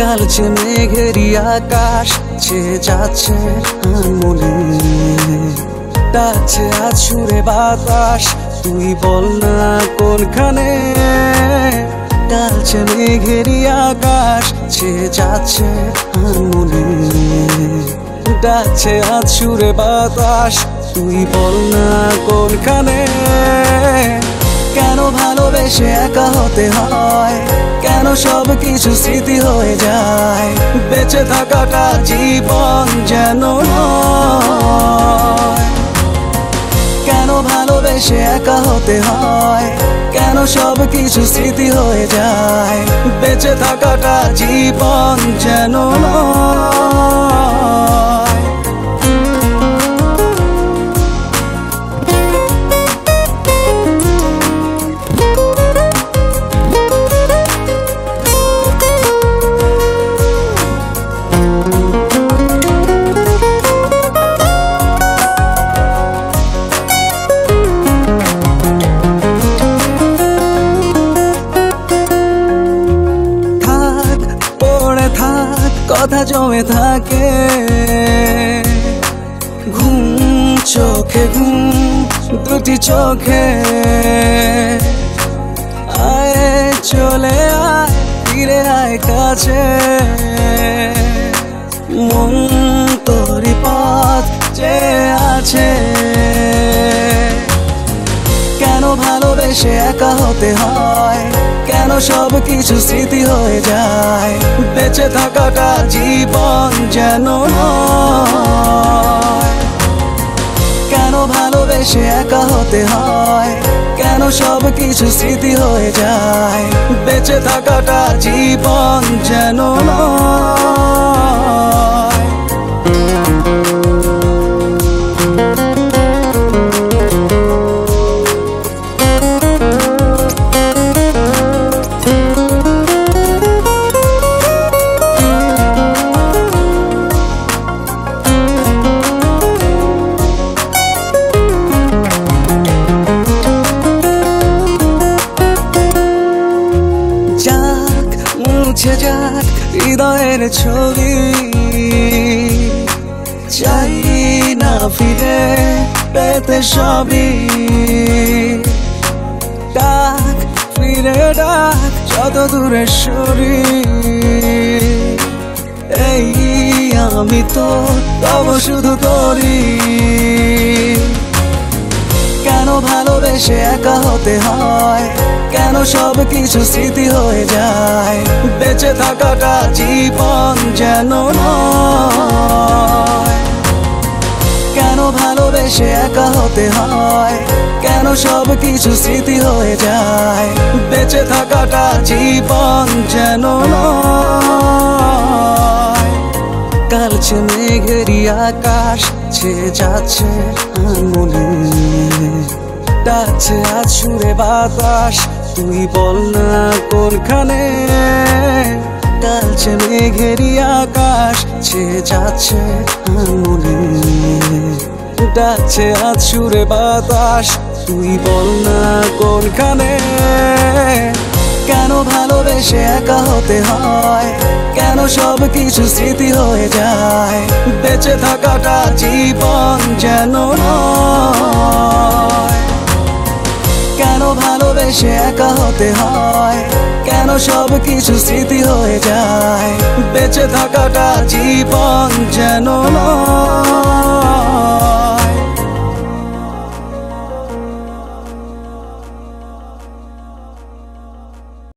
কালচে মেঘেরি আকাশ ছেয়ে যাচ্ছে আনমনে, ডাকছে আজ সুরে বাতাস, তুই বল না কোনখানে। কালচে মেঘেরি আকাশ ছেয়ে যাচ্ছে আনমনে, ডাকছে আজ সুরে বাতাস, তুই বল না কোনখানে। কেন ভালোবেসে একা হতে হয়, কেন সব কিছু স্মৃতি হয়ে যায়, বেঁচে থাকাটা জীবন যেন নয়। কেন ভালোবেসে একা হতে হয়, কেন সব কিছু স্মৃতি হয়ে যায়, বেঁচে থাকাটা জীবন যেন নয়। কথা জমে থাকে, ঘুম চোখে ঘুম দুটি চোখে, আয় চলে আয় ফিরে আয় কাছে, মন তোরই পথ চেয়ে আছে। কেন ভালোবেসে একা হতে হয়, কেন সব কিছু স্মৃতি হয়ে যায়, বেঁচে থাকাটা জীবন যেন নয়। কেন ভালোবেসে একা হতে হয়, কেন সব কিছু স্মৃতি হয়ে যায়, বেঁচে থাকাটা জীবন যেন নয়। মুছে যাক হৃদয়ের ছবি, চাই না ফিরে পেতে সবই। ডাক ফিরে ডাক যত দূরে সরি, এই আমি তো তব শুধু তোরই। কেন ভালোবেসে একা হতে হয়, কেন সব কিছু স্মৃতি হয়ে যায়, বেঁচে থাকাটা জীবন যেন নয়। কেন ভালোবেসে একা হতে হয়, কেন সব কিছু স্মৃতি হয়ে যায়, বেঁচে থাকাটা জীবন যেন নয়। কালচে মেঘেরি আকাশ ছেয়ে যাচ্ছে আনমনে, ডাকছে আজ সুরে বাতাস, তুই বল না কোনখানে। কালচে মেঘেরি আকাশ ছেয়ে যাচ্ছে আনমনে, ডাকছে আজ সুরে বাতাস, তুই বল না কোনখানে। কেন ভালোবেসে একা হতে হয়, কেন সব কিছু স্মৃতি হয়ে যায়, বেঁচে থাকাটা জীবন যেন নয়। কেন ভালোবেসে একা হতে হয়, কেন সব কিছু স্মৃতি হয়ে যায়, বেঁচে থাকাটা জীবন যেন নয়।